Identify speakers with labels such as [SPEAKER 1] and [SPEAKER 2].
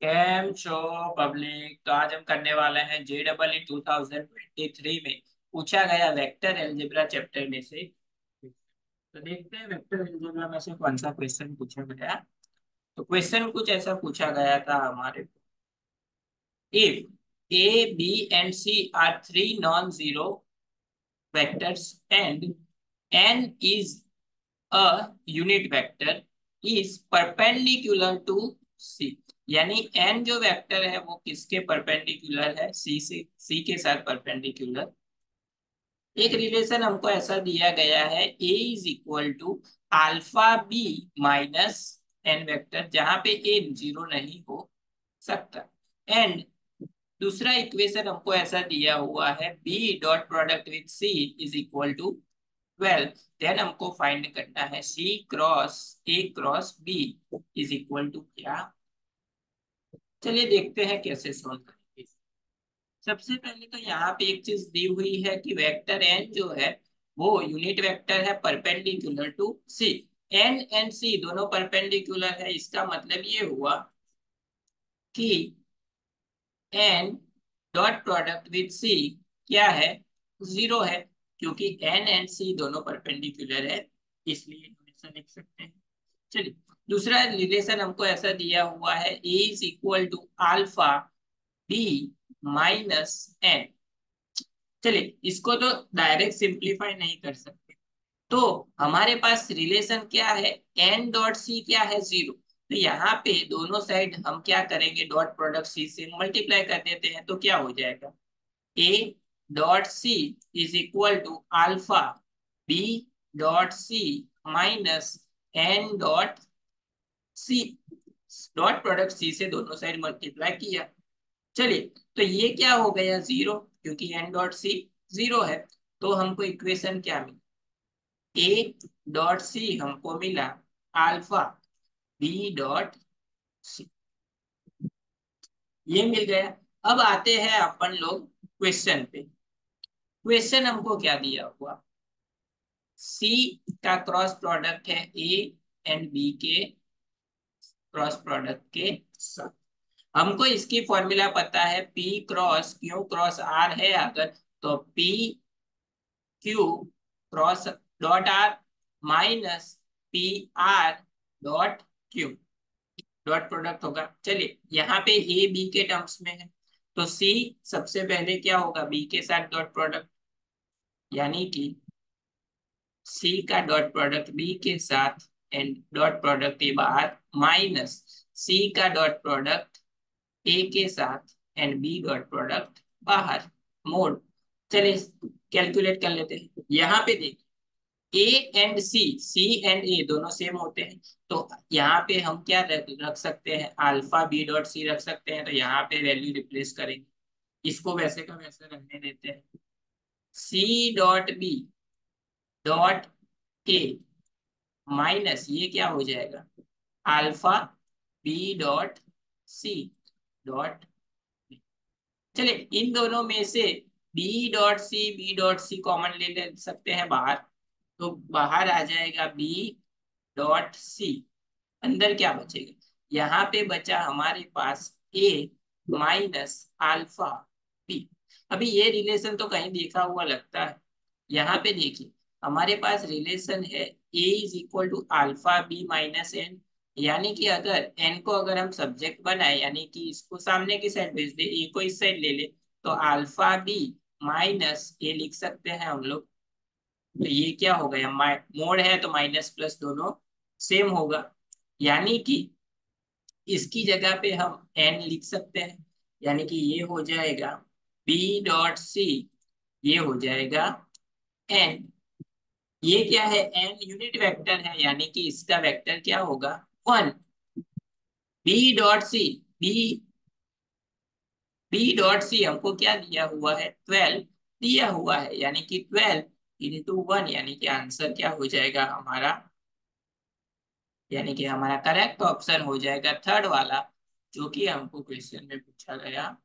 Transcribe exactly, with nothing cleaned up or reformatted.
[SPEAKER 1] Cam show public. तो आज हम करने वाले हैं J double E two thousand twenty three में पूछा गया वेक्टर अलजेब्रा चैप्टर में से। तो देखते हैं वेक्टर अलजेब्रा में से कौन सा क्वेश्चन पूछा गया। तो क्वेश्चन कुछ ऐसा पूछा गया था हमारे को। If A B and C are three non zero vectors and N is a unit vector is perpendicular to C. यानी एन जो वेक्टर है वो किसके परपेंडिकुलर है? सी से, सी के साथ परपेंडिकुलर। एक रिलेशन हमको ऐसा दिया गया है, A is equal to alpha B minus N vector, जहां पे ए जीरो नहीं हो सकता। एंड दूसरा इक्वेशन हमको ऐसा दिया हुआ है, B dot product with C is equal to twelve. Then हमको फाइंड करना है C cross A cross B is equal to क्या। चलिए देखते हैं कैसे सॉल्व करेंगे। सबसे पहले तो यहाँ पे एक चीज दी हुई है कि वेक्टर एन जो है वो यूनिट वेक्टर है perpendicular to C. N and C दोनों परपेंडिकुलर है, इसका मतलब ये हुआ कि N dot product with C क्या है? जीरो है, क्योंकि एन एंड सी दोनों परपेंडिकुलर है, इसलिए हम ऐसा लिख सकते हैं। चलिए दूसरा रिलेशन हमको ऐसा दिया हुआ है, A is equal to alpha B minus N. चलिए इसको तो डायरेक्ट सिंप्लीफाई नहीं कर सकते, तो हमारे पास रिलेशन क्या है? एन डॉट सी क्या है? जीरो। तो यहाँ पे दोनों साइड हम क्या करेंगे? डॉट प्रोडक्ट सी से मल्टीप्लाई कर देते हैं, तो क्या हो जाएगा? A dot C is equal to alpha B dot C minus N dot C. Dot product C से दोनों साइड मल्टीप्लाई किया। चलिए तो ये क्या हो गया? जीरो, क्योंकि एन डॉट सी जीरो है। तो हमको इक्वेशन क्या मिली? ए डॉट सी हमको मिला अल्फा बी डॉट सी, ये मिल गया। अब आते हैं अपन लोग क्वेश्चन पे। क्वेश्चन हमको क्या दिया हुआ? सी का क्रॉस प्रोडक्ट है ए एंड बी के क्रॉस प्रोडक्ट के साथ। हमको इसकी फॉर्मूला पता है, P cross Q cross R है अगर, तो P Q cross dot R minus P R dot Q dot product होगा। चलिए यहाँ पे ए बी के टर्म्स में है, तो सी सबसे पहले क्या होगा? बी के साथ डॉट प्रोडक्ट, यानी कि सी का डॉट प्रोडक्ट बी के साथ एंड डॉट प्रोडक्ट ए बाहर, माइनस सी का डॉट प्रोडक्ट ए के साथ एंड बी डॉट प्रोडक्ट बाहर, मोड। चलिए कैलकुलेट कर लेते हैं। यहाँ पे देखिए A and C, C and ए दोनों सेम होते हैं, तो यहाँ पे हम क्या रख, रख सकते हैं? अल्फा बी डॉट सी रख सकते हैं। तो यहाँ पे वैल्यू रिप्लेस करेंगे, इसको वैसे का वैसे रखने देते हैं। C dot B dot A minus ये क्या हो जाएगा? Alpha B dot C dot. चलिए इन दोनों में से B dot C B dot C common ले ले सकते हैं बाहर, तो बाहर आ जाएगा बी डॉट सी। अंदर क्या बचेगा? यहाँ पे बचा हमारे पास ए माइनस अल्फा बी। अभी ये रिलेशन तो कहीं देखा हुआ लगता है। यहाँ पे देखिए हमारे पास रिलेशन है A is equal to alpha B minus N. यानी कि अगर एन को अगर हम सब्जेक्ट बनाए, यानी कि इसको सामने की साइड भेज दे, ए को इस साइड ले ले, तो अल्फा बी माइनस ए लिख सकते हैं हम लोग। तो ये क्या हो गया? मोड है तो माइनस प्लस दोनों सेम होगा, यानी कि इसकी जगह पे हम एन लिख सकते हैं। यानी कि ये हो जाएगा बी डॉट सी, ये हो जाएगा एन। ये क्या है? एन यूनिट वेक्टर है, यानी कि इसका वेक्टर क्या होगा? One. B dot C, B B dot C हमको क्या दिया हुआ है? ट्वेल्व दिया हुआ है, यानी कि ट्वेल्व इंटू वन, यानी कि आंसर क्या हो जाएगा हमारा? यानी कि हमारा करेक्ट ऑप्शन हो जाएगा थर्ड वाला, जो कि हमको क्वेश्चन में पूछा गया